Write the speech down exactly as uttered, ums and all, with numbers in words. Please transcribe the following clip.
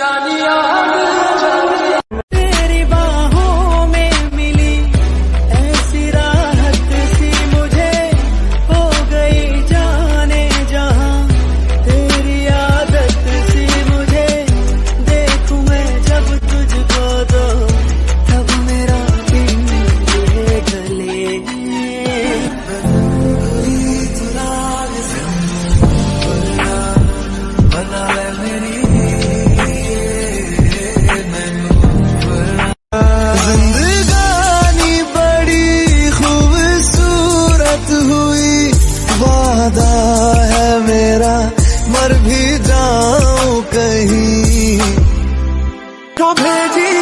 तेरी बाहों में मिली ऐसी राहत सी मुझे हो गई जाने जहां तेरी आदत सी मुझे देखूं मैं जब तुझको तो तब मेरा दिल गले बना ले मेरी जिंदगानी बड़ी खूबसूरत हुई वादा है मेरा मर भी जाऊं कहीं तो भेजी